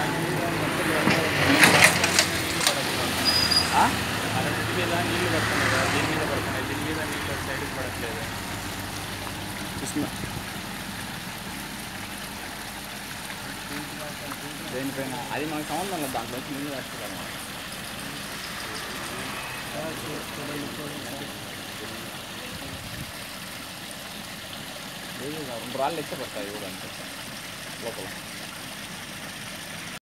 నీళ్ళు పడుతున్నాయి కదా, దీని మీద పడుతున్నాయి, దీని మీద నీళ్ళు సైడ్కి పడట్లేదు. దేనిపైన అది మనకు సంబంధం లేదు, దాంట్లో వచ్చి నీళ్ళు వేస్తాం. 2 రాళ్ళు ఎక్కే పడతాయి కూడా అంతే లోపల.